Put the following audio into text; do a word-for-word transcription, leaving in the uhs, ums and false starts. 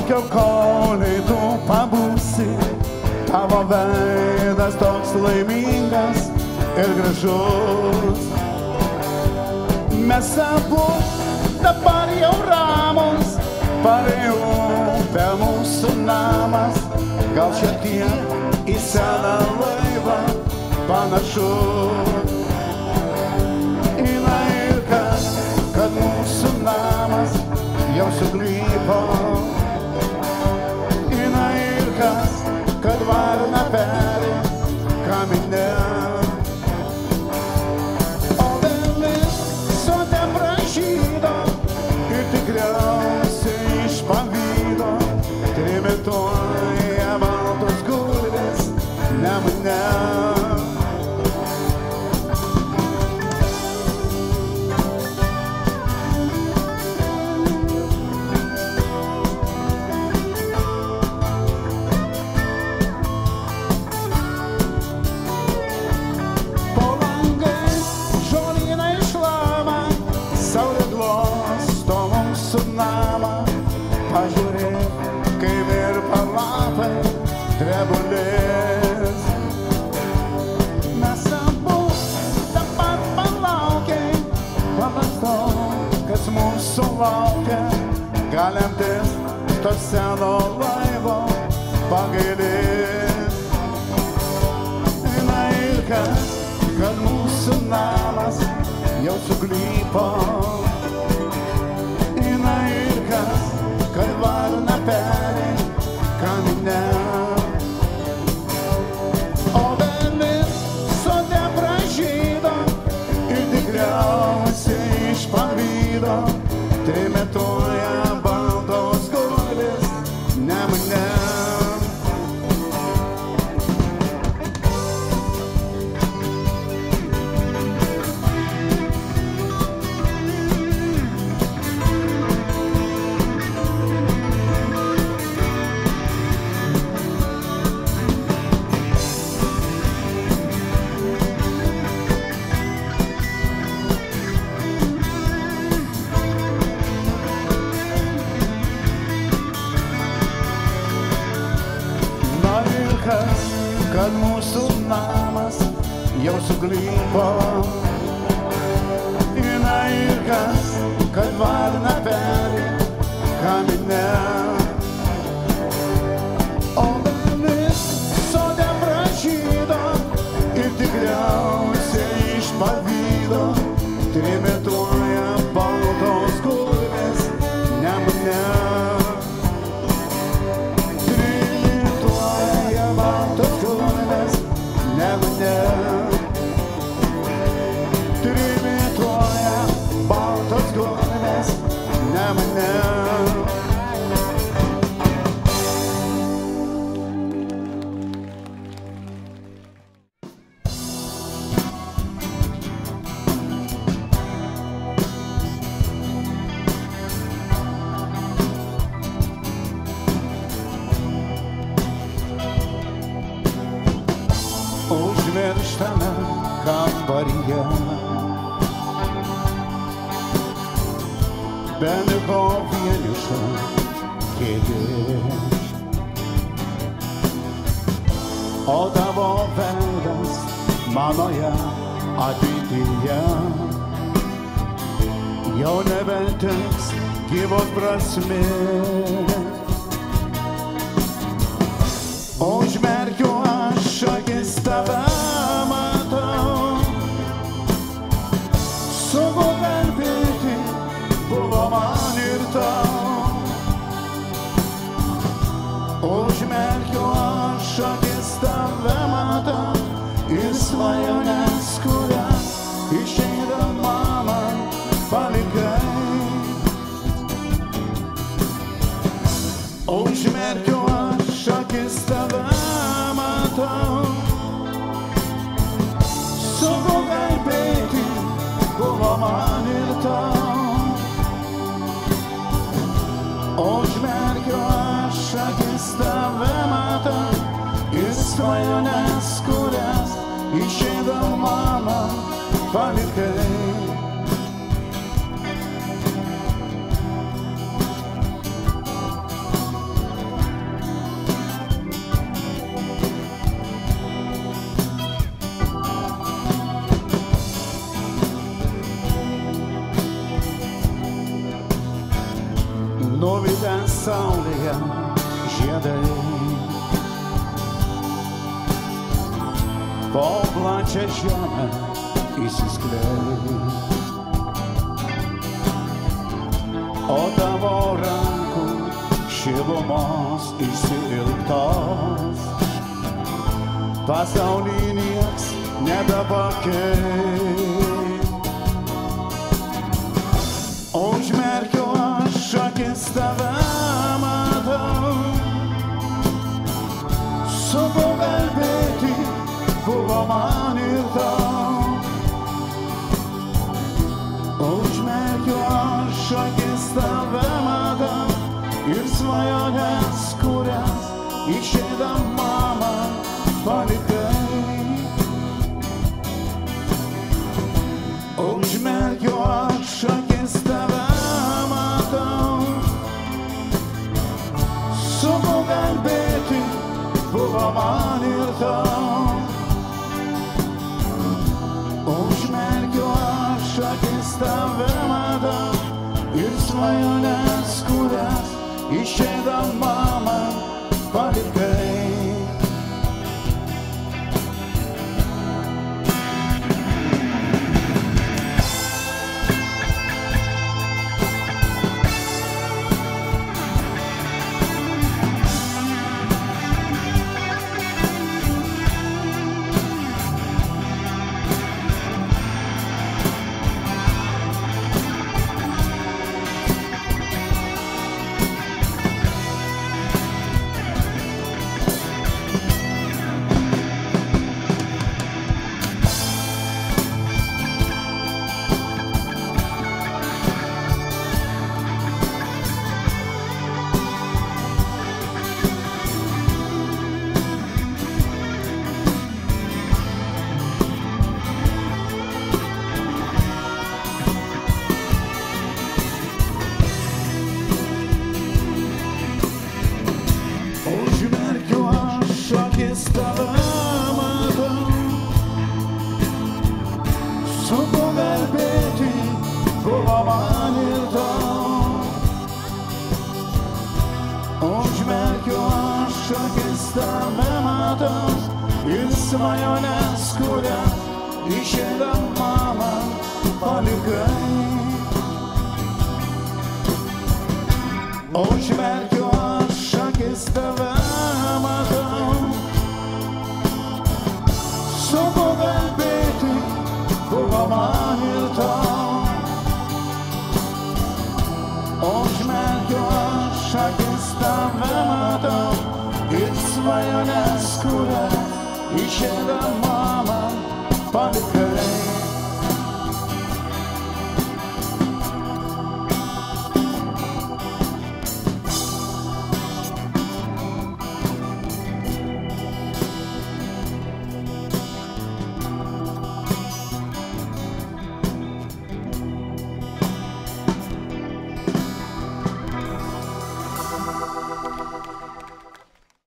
kokio koliai tu pabūsi, tavo veidas toks laimingas ir gražus. Mes abu dabar jau ramus, palei upę mūsų namas, gal šiek tiek į seną laivą panašus. Eina ir kas, kad mūsų namas jau suglypo. Eina ir kas, kad varna peri kamine. O dalis sode pražydo ir tikriausiai iš pavydo trimituoja baltos gulbės nemune. Sulaukia galintis to seno laivo pagailės. Eina ir kas, kad mūsų namas jau suglypo. Eina ir kas, kad varna peri kamine. O dalis sode pražydo ir tikriausiai iš pavydo trimituoja baltos gulbės nemune. Kad mūsų namas jau suglypo. Eina ir kas, kad varna peri kamine. O dalis sode pražydo ir tikriausiai iš pavydo trimituoja baltos gulbės nemune. Trimituoja baltos gulbės nemune. Užmirštame kambaryje beliko vieniša kėdė, o tavo veidas manoje ateityje jau nebeteks gyvos prasmės. Užmerkiu aš akis, tave matau, sunku kalbėti buvo man ir tau. Užmerkiu aš akis, tave matau ir svajones, kurias išeidama man palikai. Užmerkiu aš akis, tave matau, sunku kalbėti buvo man ir tau. Užmerkiu aš akis, tave matau ir svajones, kurias išeidama man palikai. nuvytę saulėje žiedai. Po plačią žemę įsiskleis, o tavo rankų šilumos išsiilgtos pasaulį nieks nebepakeis. Užmerkiu aš akis, tave matau, sunku kalbėti buvo man ir tau. Užmerkiu aš akis, tave matau, ir svajonės, kurias išeidama man palikai. Užmerkiu aš akis, tave matau, sunku kalbėti buvo man ir tau. Užmerkiu aš akis, tave matau, ir svajonės, kurias išeidama man palikai. Užmerkiu aš akis, tave matau, sunku kalbėti buvo man ir tau. Užmerkiu aš akis, tave matau, ir svajonės, kurias išeidama man palikai. Užmerkiu aš akis, tave matau, sunku kalbėti buvo man ir tau. Užmerkiu aš akis, tave matau, ir svajonės, kurias išeidama man palikai.